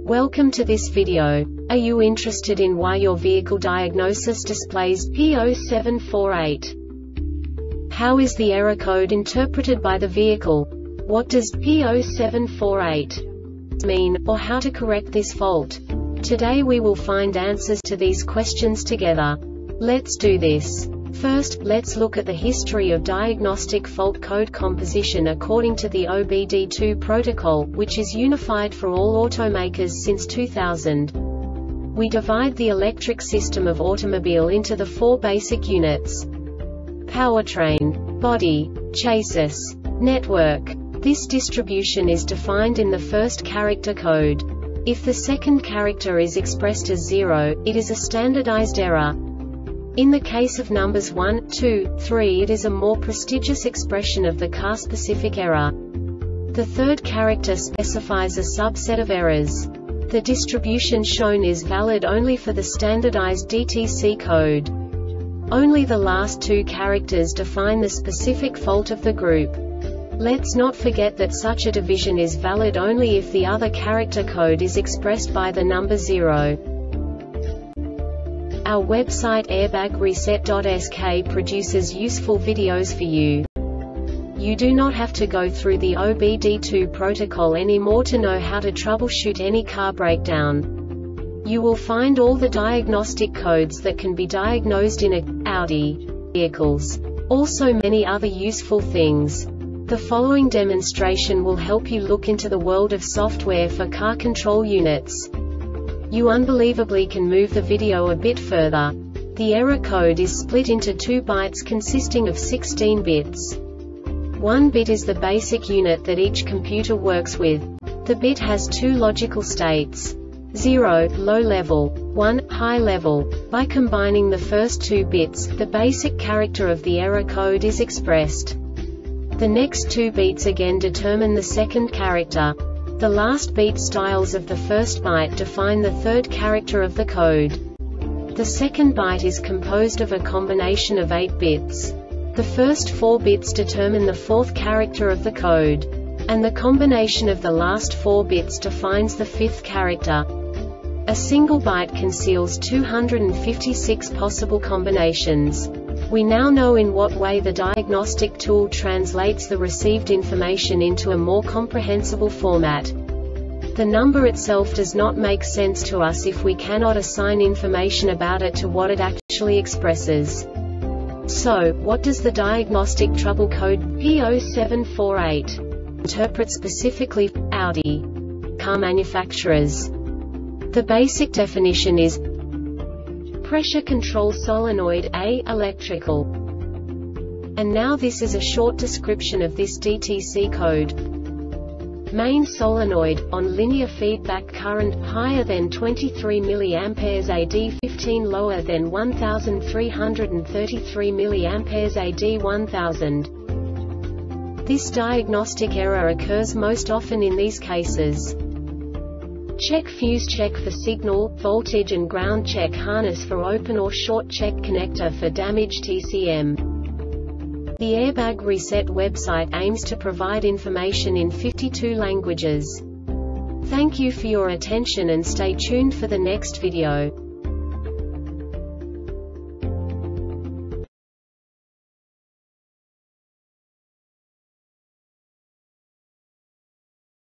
Welcome to this video. Are you interested in why your vehicle diagnosis displays P0748? How is the error code interpreted by the vehicle? What does P0748 mean, or how to correct this fault? Today we will find answers to these questions together. Let's do this. First, let's look at the history of diagnostic fault code composition according to the OBD2 protocol, which is unified for all automakers since 2000. We divide the electric system of automobile into the four basic units: powertrain, body, chassis, network. This distribution is defined in the first character code. If the second character is expressed as 0, it is a standardized error. In the case of numbers 1, 2, 3, it is a more prestigious expression of the car-specific error. The third character specifies a subset of errors. The distribution shown is valid only for the standardized DTC code. Only the last two characters define the specific fault of the group. Let's not forget that such a division is valid only if the other character code is expressed by the number 0. Our website airbagreset.sk produces useful videos for you. You do not have to go through the OBD2 protocol anymore to know how to troubleshoot any car breakdown. You will find all the diagnostic codes that can be diagnosed in Audi vehicles. Also many other useful things. The following demonstration will help you look into the world of software for car control units. You unbelievably can move the video a bit further. The error code is split into 2 bytes consisting of 16 bits. 1 bit is the basic unit that each computer works with. The bit has 2 logical states: 0, low level, 1, high level. By combining the first 2 bits, the basic character of the error code is expressed. The next 2 beats again determine the second character. The last beat styles of the first byte define the third character of the code. The second byte is composed of a combination of 8 bits. The first 4 bits determine the fourth character of the code. And the combination of the last 4 bits defines the fifth character. A single byte conceals 256 possible combinations. We now know in what way the diagnostic tool translates the received information into a more comprehensible format. The number itself does not make sense to us if we cannot assign information about it to what it actually expresses. So, what does the diagnostic trouble code P0748 interpret specifically for Audi car manufacturers? The basic definition is pressure control solenoid A, electrical. And now this is a short description of this DTC code. Main solenoid, on linear feedback current, higher than 23 mA AD 15, lower than 1333 mA AD 1000. This diagnostic error occurs most often in these cases: check fuse, check for signal, voltage and ground, check harness for open or short, check connector for damaged TCM. The Airbag Reset website aims to provide information in 52 languages. Thank you for your attention and stay tuned for the next video.